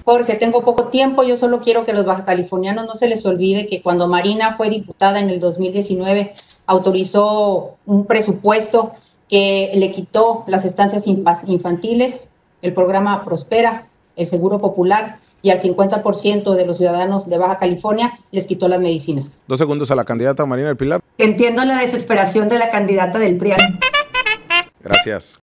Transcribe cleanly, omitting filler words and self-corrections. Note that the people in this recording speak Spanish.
Jorge, tengo poco tiempo, yo solo quiero que los bajacalifornianos no se les olvide que cuando Marina fue diputada en el 2019, autorizó un presupuesto que le quitó las estancias infantiles, el programa Prospera, el Seguro Popular, y al 50% de los ciudadanos de Baja California les quitó las medicinas. 2 segundos a la candidata Marina del Pilar. Entiendo la desesperación de la candidata del PRI. Gracias.